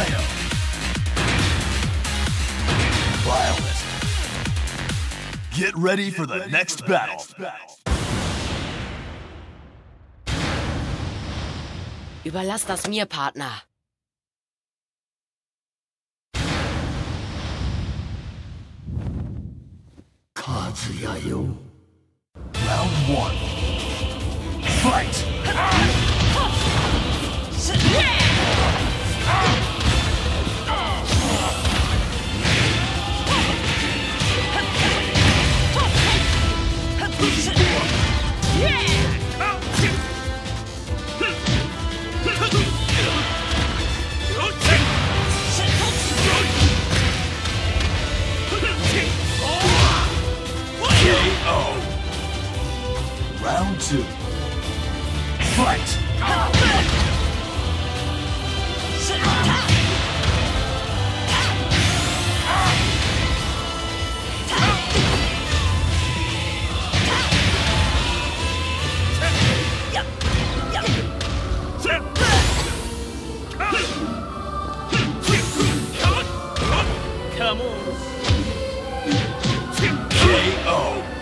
Rhino. Violet. Get ready for the next battle. Überlass das mir, Partner. Kazuya-yo. Round 1. Fight! KO. Round 2. Fight! Come on. KO.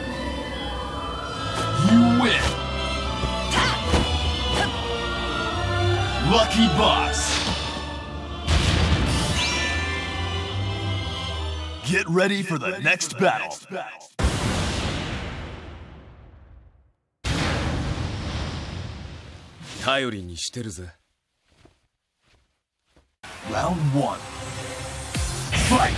You win. Lucky Boss. Get ready for the next battle. Round 1. Fight!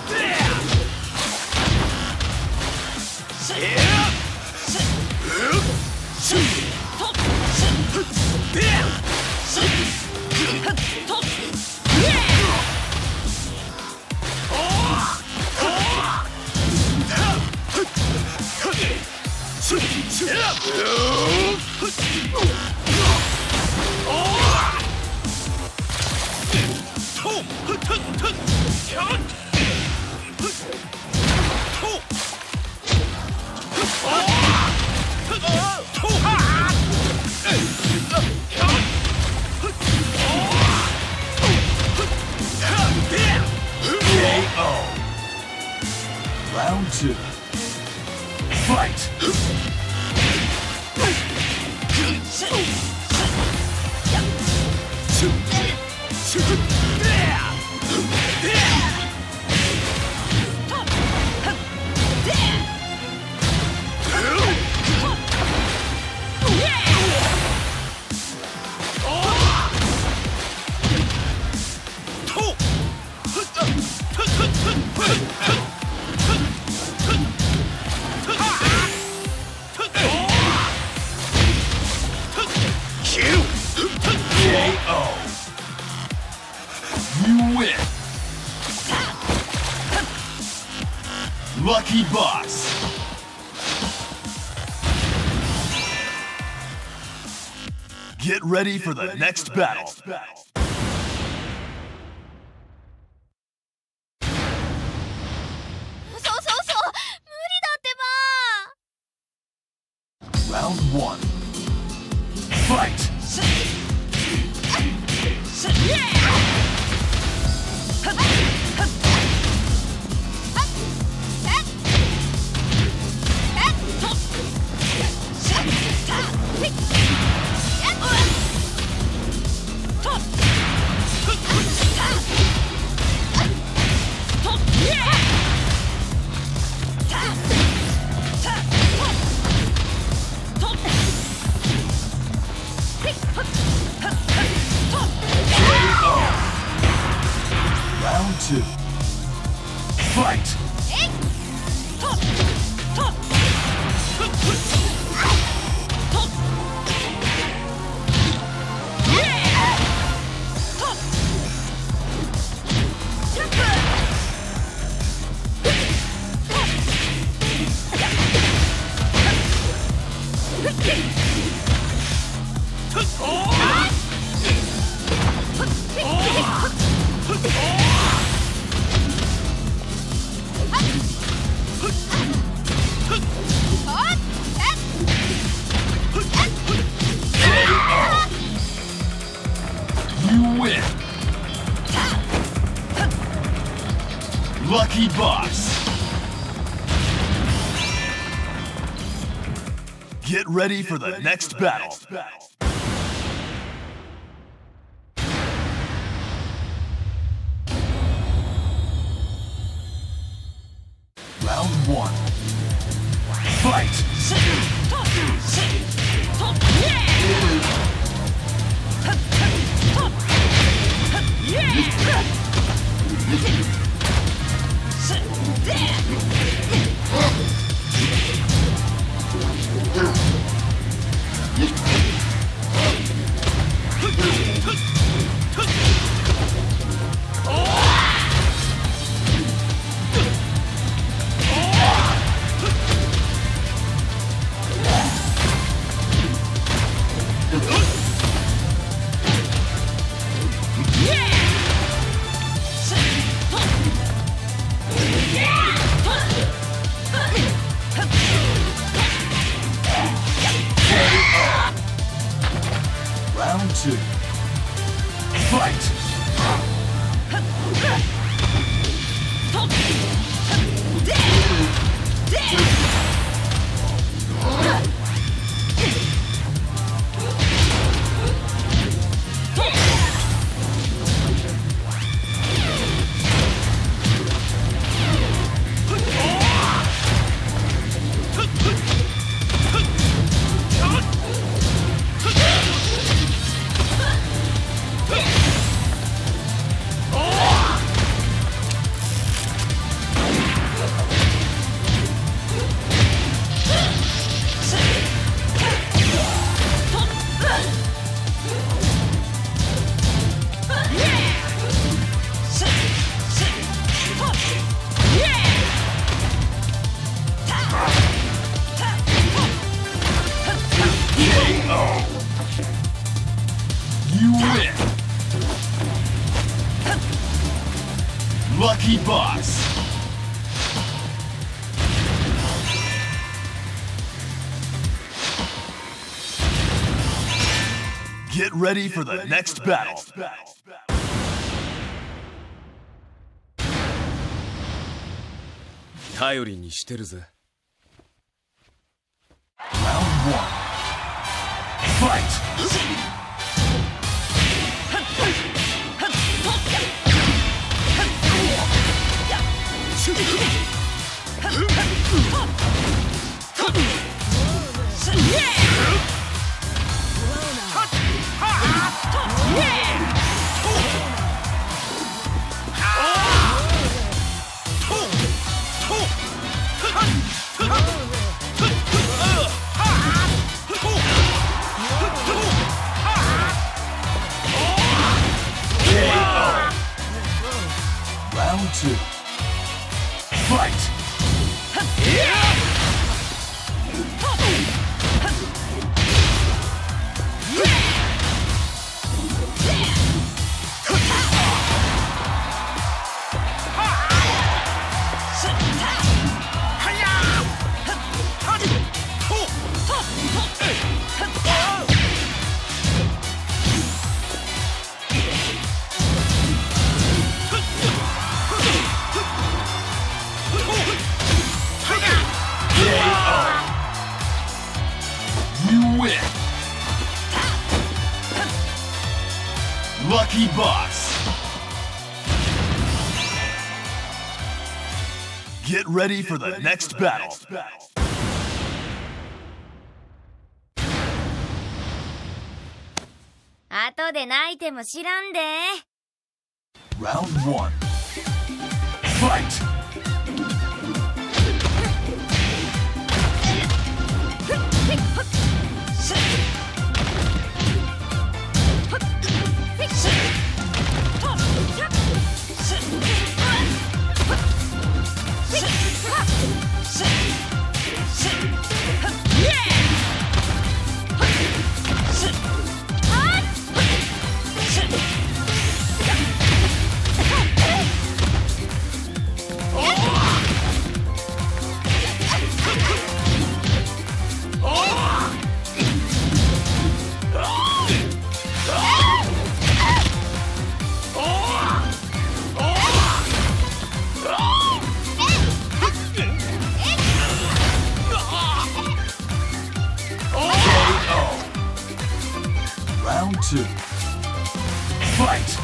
KO. Round 2. Fight! KO. You win. Lucky Boss. Get ready for the next battle. Round 1. Fight! Round 2. Fight! Lucky Boss. Get ready for the next battle. Round 1. Fight! Round 2. Fight! You win! Lucky Boss! Get ready for the next battle. Round 1. Fight! Round 2. Fight! You win! Lucky Boss! Get ready for the next battle. Round 1. Fight! Round 2. Fight!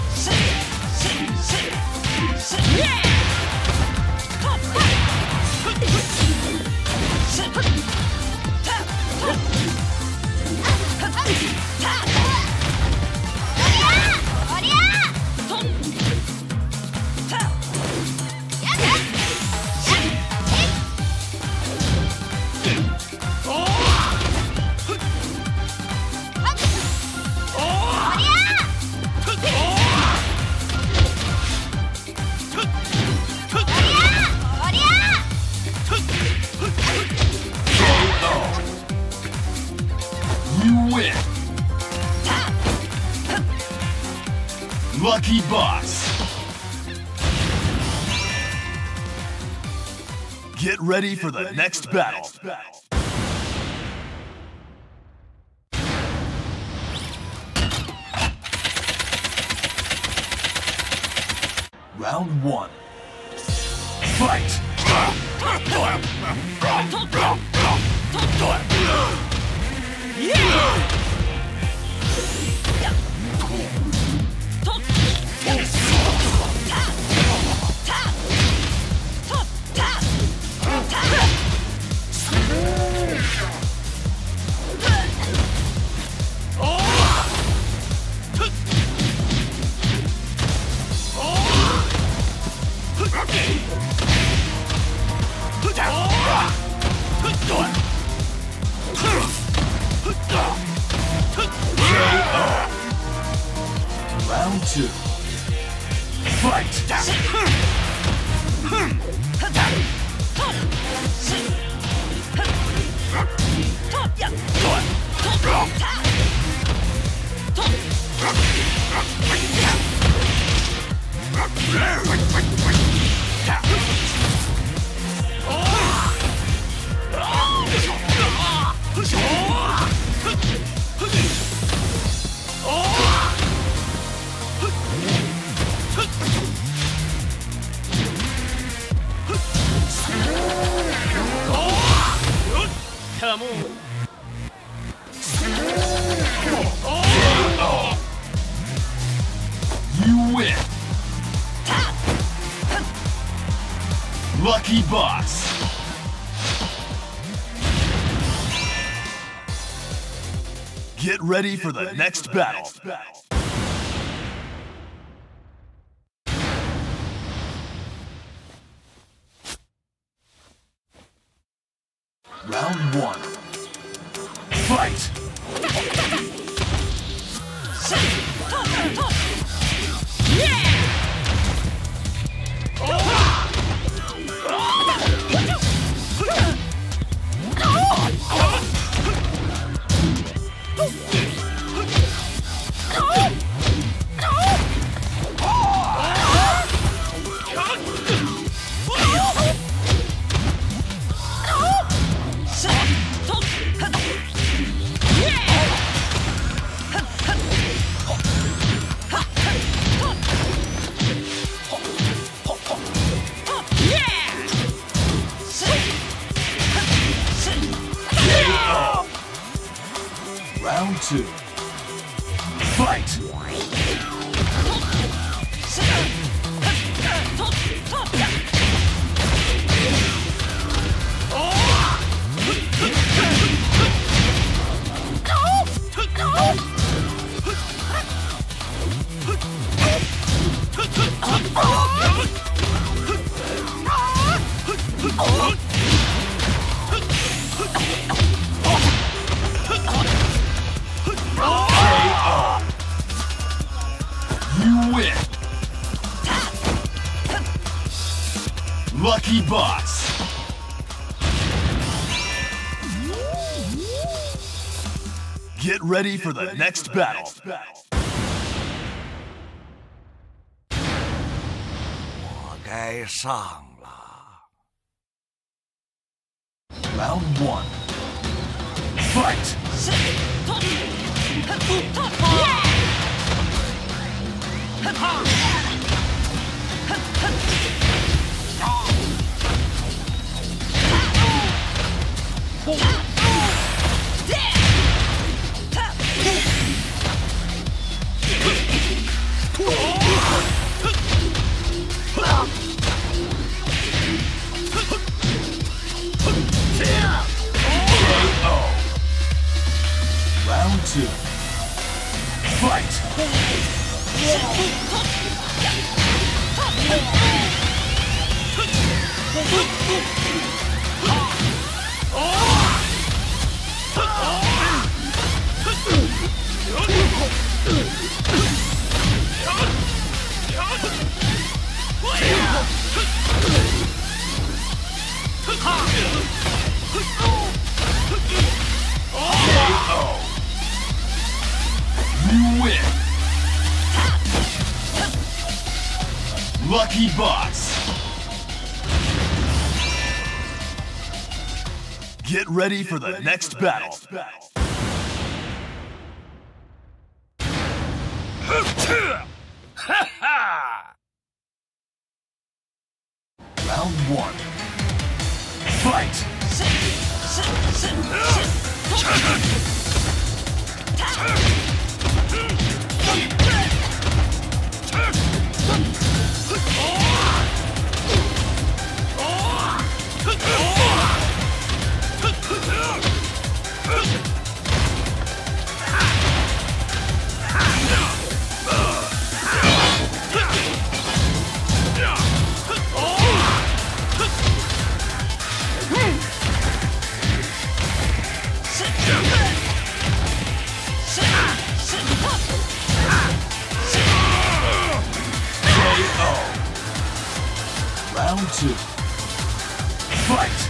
Win! Lucky Boss! Get ready for the next battle! Round 1. Fight! Round 2. Fight! Come on. You win! Lucky Boss! Get ready for the next battle! Round 1. Fight! Round 2. Fight! You win! Lucky Boss! Get ready for the next battle! Round 1. Fight! two. Fight! KO. You win. Lucky Boss. Get ready for the next battle. Round one. Fight! Round two. Fight!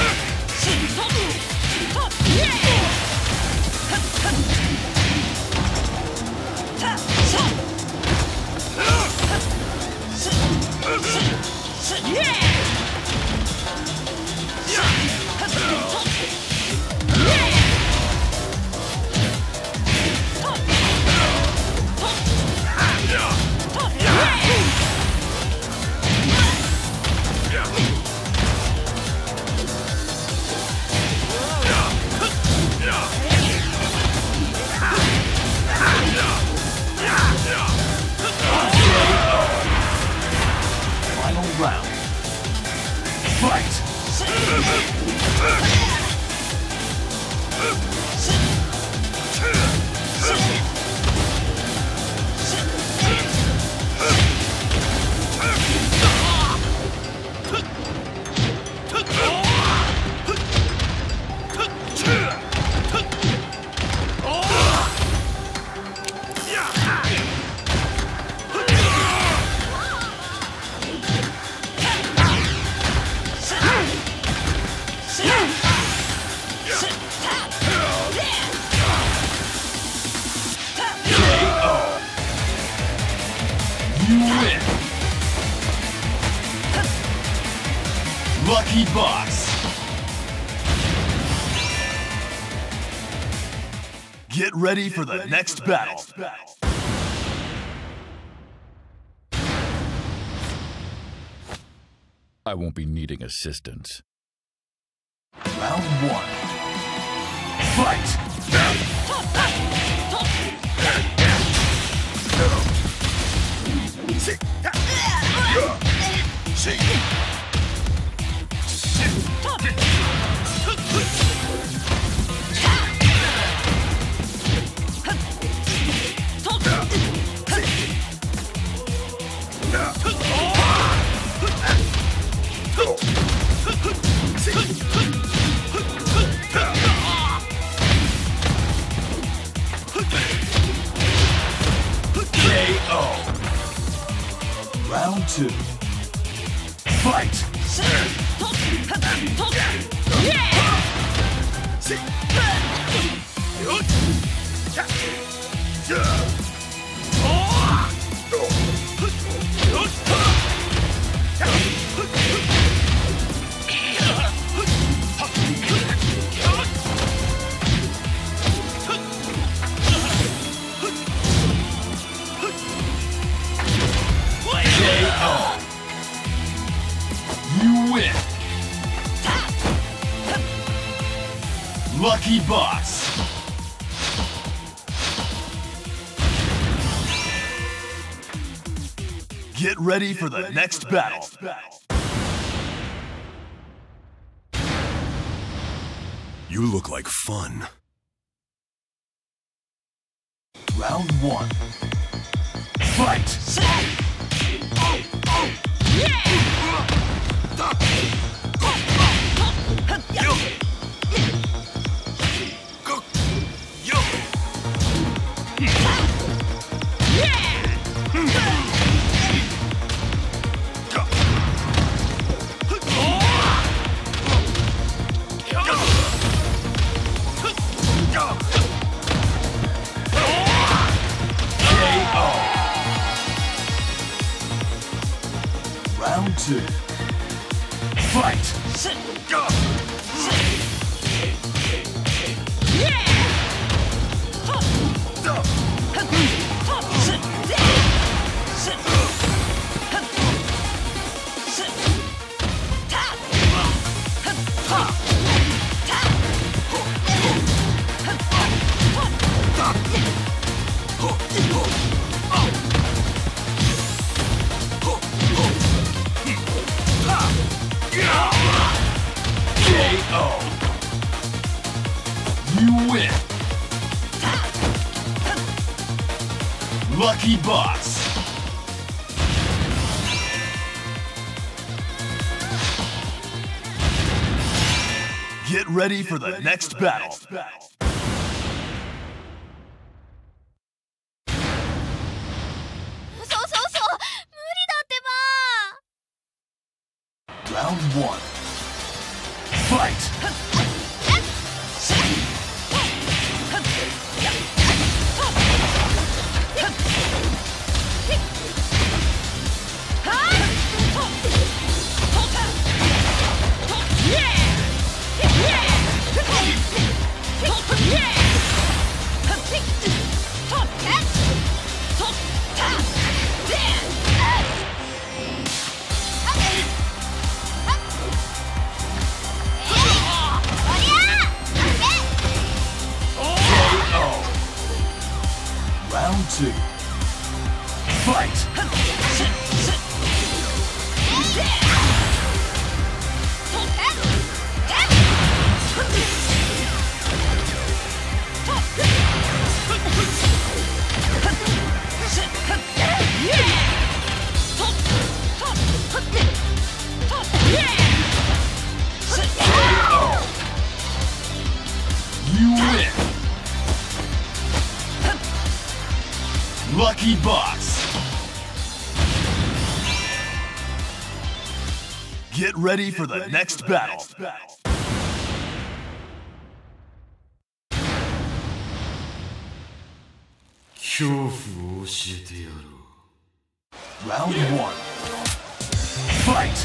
Final round. Fight! You win! Lucky Boss! Get ready for the next battle. I won't be needing assistance. Round one. Fight! KO. Round two. Fight! KO. You win. Lucky Boss. Get ready for the next battle. You look like fun. Round one. Fight! Round two. Fight! KO. You win. Lucky Boss. Get ready for the next battle. Round one. Fight! Round two. Fight! You win. Lucky Boss. Get ready for the next battle. Round one. Fight!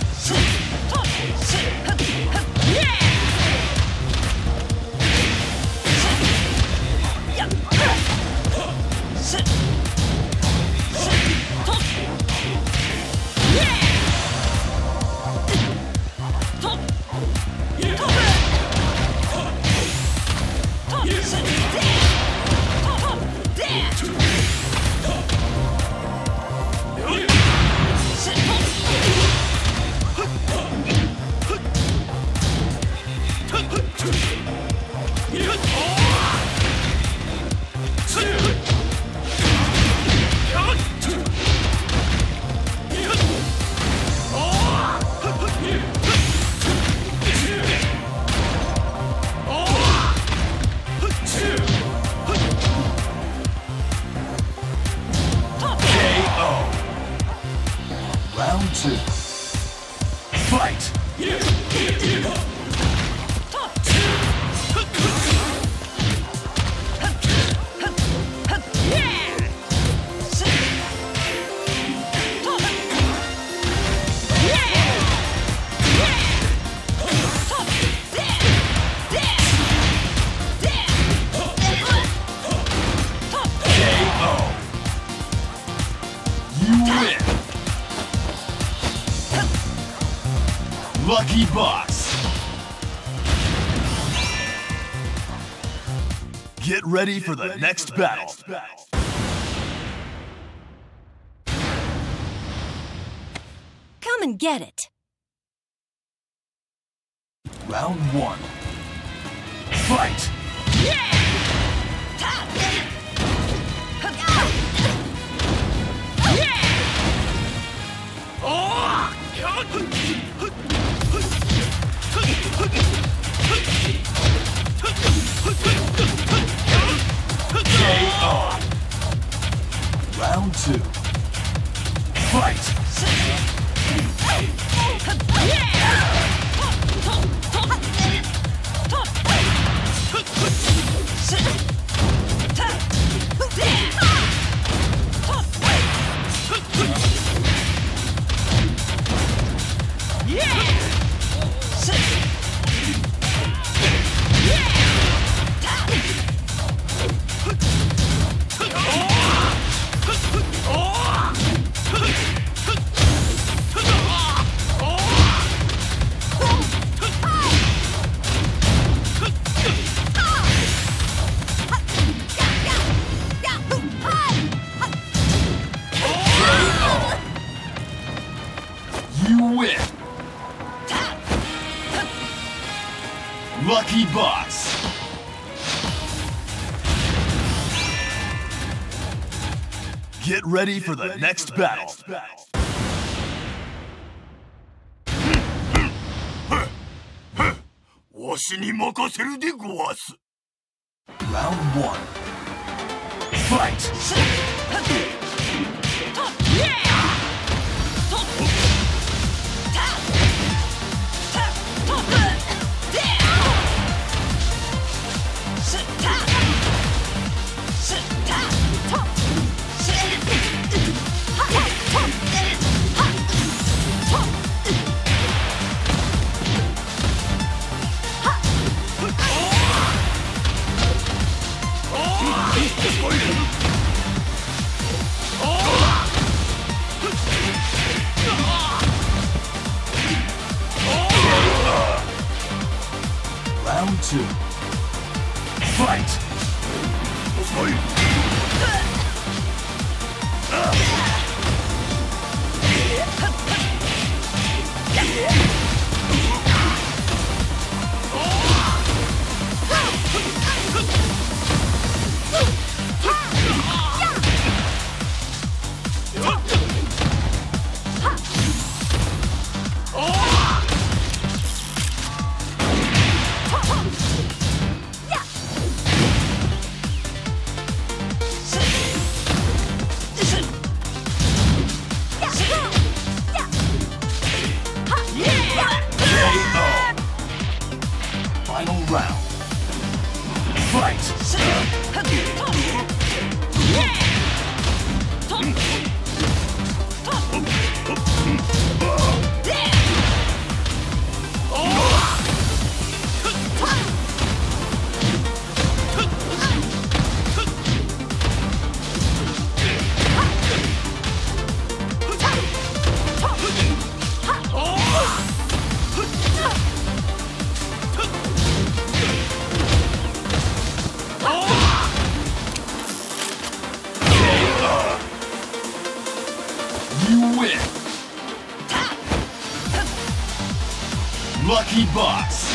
Round two. Fight! Lucky Boss. Get ready for the next battle. Come and get it. Round one. Fight! Round two. Fight! You win! Lucky Box! Get ready for the next battle. Round one. Fight! Round two. Fight! Final round. Fight! You win! Lucky Box!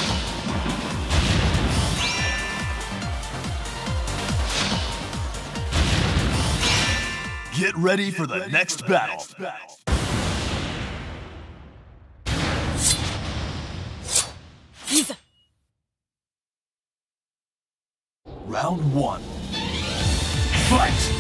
Get ready for the next battle. Round one. Fight!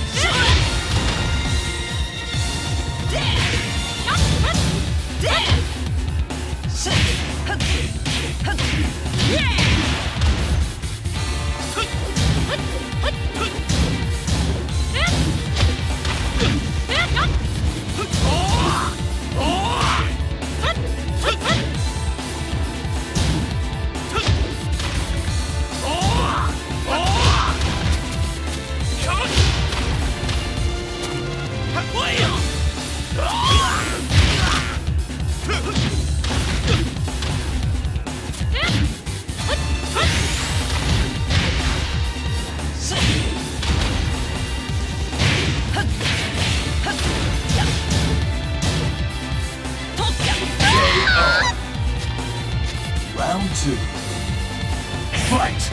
Round two. Fight!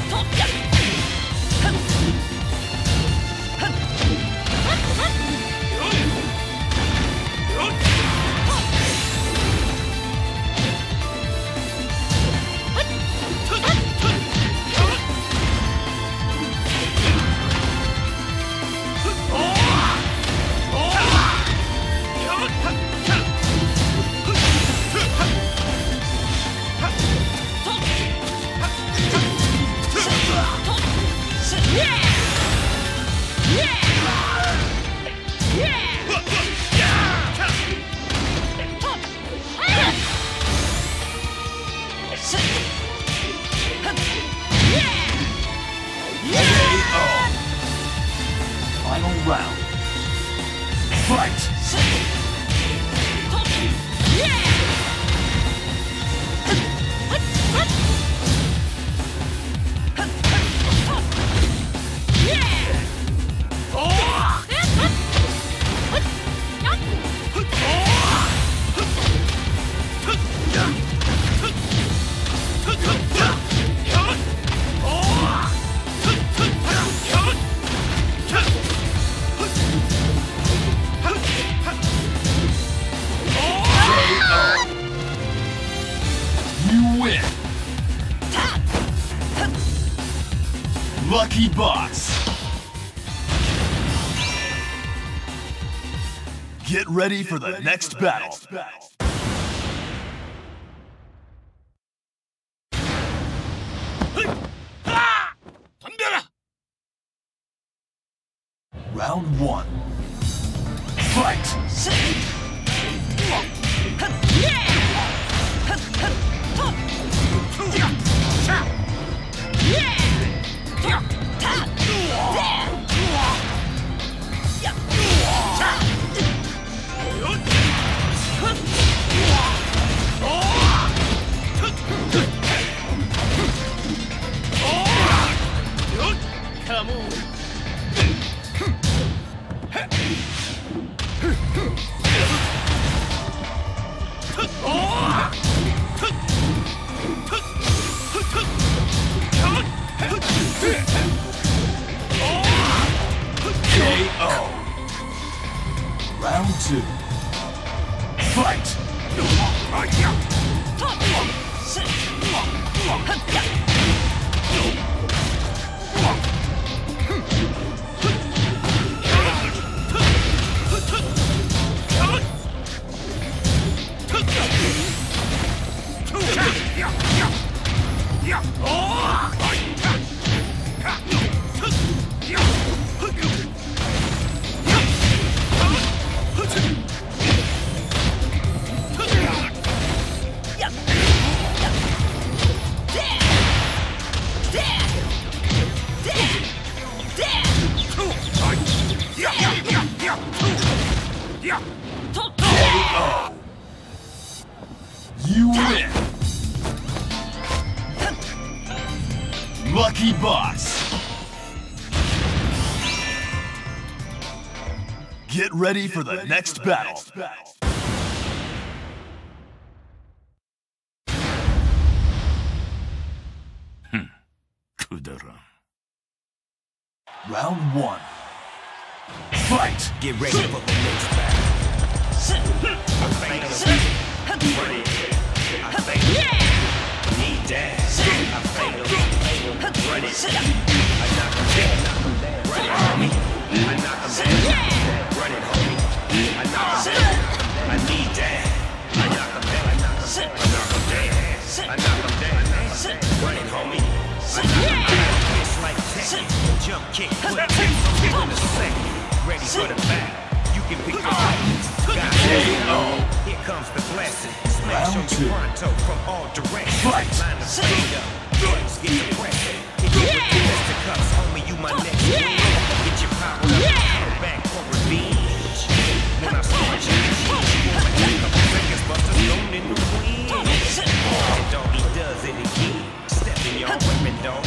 Final round. Fight! Lucky Box. Get ready for the next battle. Round 1. Fight! Come on. KO. Round 2. Fight! KO. You win. Lucky Box. Get ready for the next battle. Round 1. Fight! Get ready for the next battle. I think ready. I think need that. I think ready. I knock him down. Ready, homie. I knock him down. Ready, homie. I knock him down. I need that. I knock him down. I knock him down. I knock him down. Ready, homie. I knock him down. It's like Tekken. Jump kick. Put it in a second. Ready for the battle. You can pick your weapons. Here comes the blessing. Smash on your pronto from all directions. Line the speed up. Guns get the pressure. Hit you with the fisticuffs, homie. You my next win. Get your power up. Come back for revenge. When I start you, you wanna get a couple fingers, but the stone in the wind. And dog, he does it again. Step in your weapon, dog.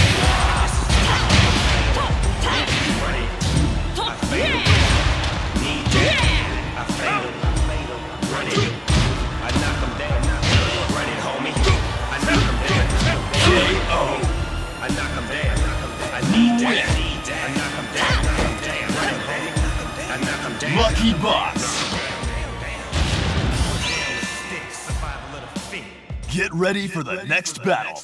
I failed. Need that. I failed. Run it. I knock him down. Run it, homie. I knock him down. KO. I knock him down. I need that. I knock him down. Run it, homie. I knock him down. Lucky Box. Get ready for the next battle.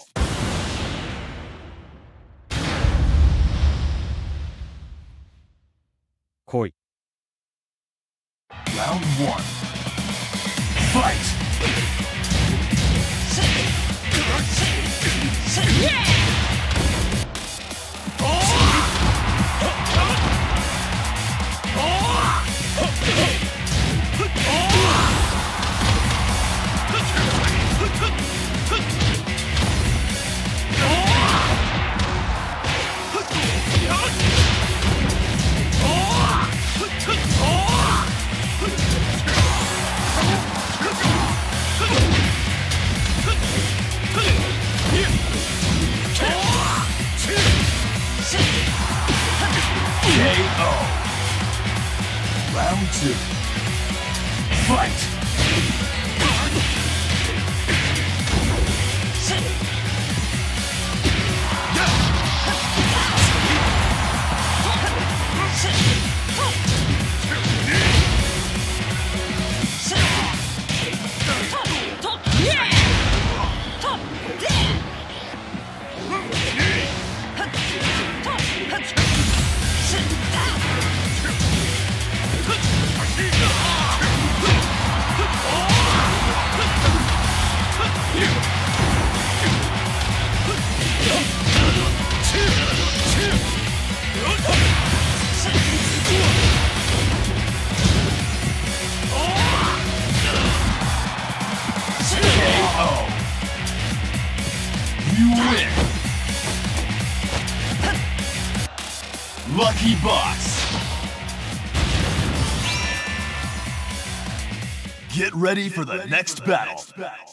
Koi. Round 1. Fight! KO. Round 2. Fight! Lucky Boss. Get ready for the next battle.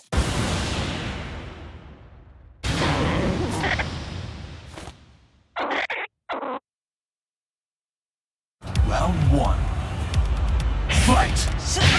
Round 1. Fight!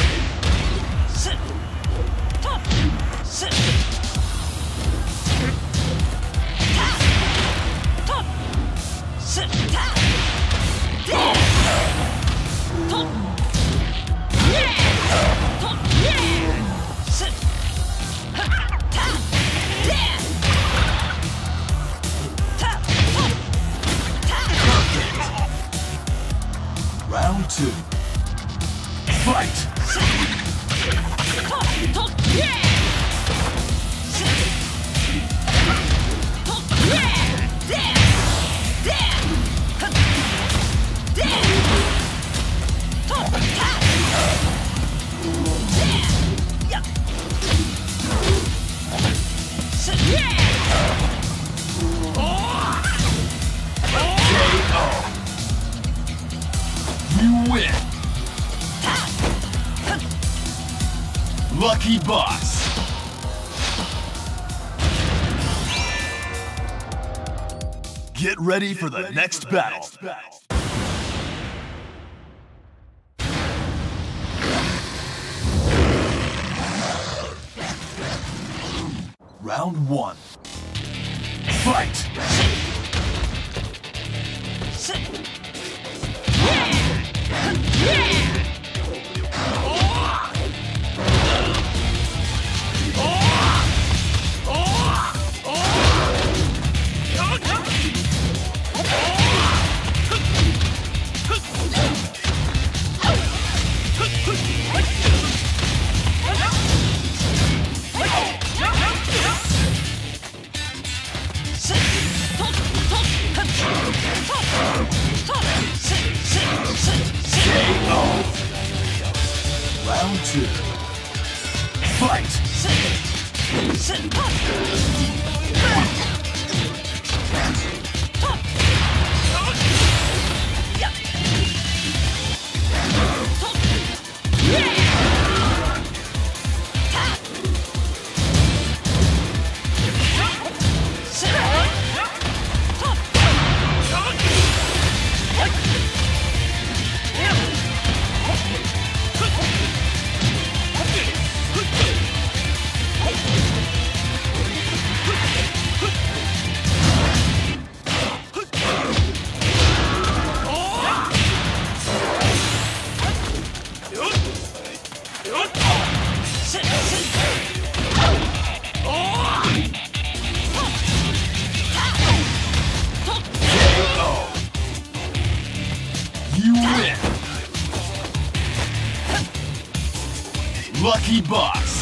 Round 2. Fight! You win! Lucky Boss. Get ready for the next battle. Round 1. Fight! Round 2. Fight! You win! Lucky Boss.